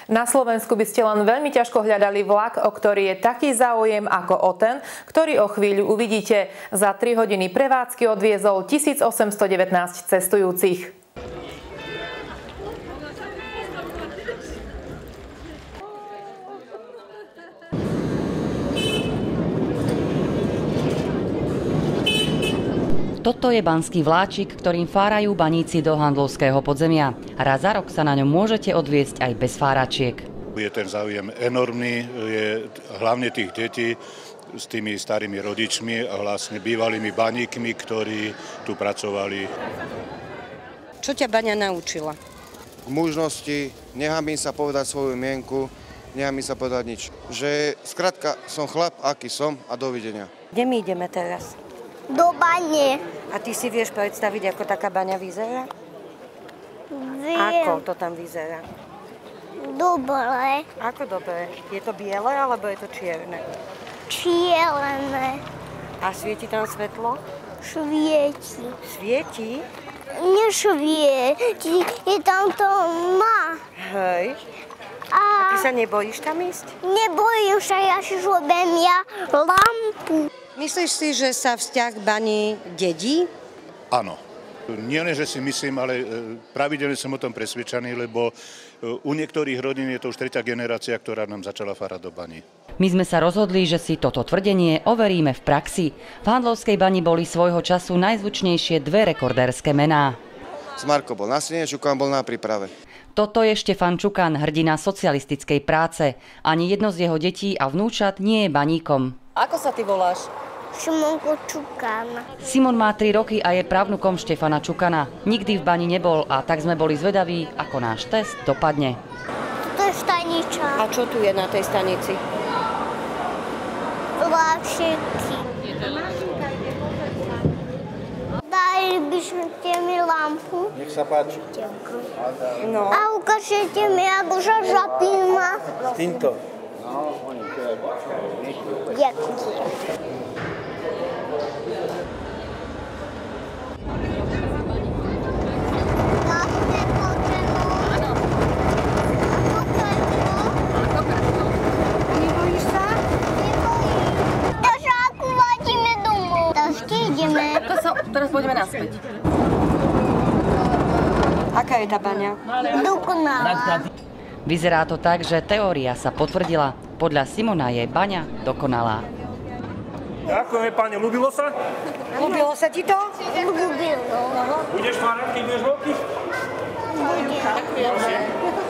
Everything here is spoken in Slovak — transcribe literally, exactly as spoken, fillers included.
Na Slovensku by ste len veľmi ťažko hľadali vlak, o ktorý je taký záujem ako o ten, ktorý o chvíľu uvidíte. Za tri hodiny prevádzky odviezol tisícosemstodevätnásť cestujúcich. Toto je banský vláčik, ktorým fárajú baníci do handlovského podzemia. Raz za rok sa na ňom môžete odviesť aj bez fáračiek. Je ten záujem enormný, je hlavne tých detí s tými starými rodičmi a vlastne bývalými baníkmi, ktorí tu pracovali. Čo ťa baňa naučila? K mužnosti, nehamím sa povedať svoju mienku, nehamím sa povedať nič. Že skrátka som chlap, aký som a dovidenia. Kde my ideme teraz? Do bane. A ty si vieš predstaviť, ako taká baňa vyzerá? Viem. Ako to tam vyzerá? Dobre. Ako dobre? Je to biele, alebo je to čierne? Čierne. A svieti tam svetlo? Svieti. Svieti? Nesvieti. Je tam to má. Hej. A, A ty sa nebojíš tam ísť? nebojím sa, ja si žobem ja lampu. Myslíš si, že sa vzťah k bani dedí? Áno. Nie len, že si myslím, ale pravidelne som o tom presvedčený, lebo u niektorých rodín je to už tretia generácia, ktorá nám začala fárať do bani. My sme sa rozhodli, že si toto tvrdenie overíme v praxi. V Handlovskej bani boli svojho času najzvučnejšie dve rekordérske mená. Smarko bol na stene, Čukan bol na príprave. Toto je Štefan Čukan, hrdina socialistickej práce. Ani jedno z jeho detí a vnúčat nie je baníkom. Ako sa ty voláš? Šimonko Čukan. Simon má tri roky a je pravnukom Štefana Čukana. Nikdy v bani nebol a tak sme boli zvedaví, ako náš test dopadne. To je stanica. A čo tu je na tej stanici? Vláčiky. Dali by ste mi lampu. Nech sa páči. No. A ukážete mi, ako sa zapíma. S týmto. Ďakujem. Nebojíš sa? Takže ako vadíme domov? Takže ideme. Teraz pôjdeme naspäť. Aká je tá baňa? Dokonalá. Vyzerá to tak, že teória sa potvrdila. Podľa Simona je baňa dokonalá. Ďakujeme, pani. Ľúbilo sa? Ľúbilo sa ti to? Ľúbilo. Budeš fárať, keď budeš veľký? Budem.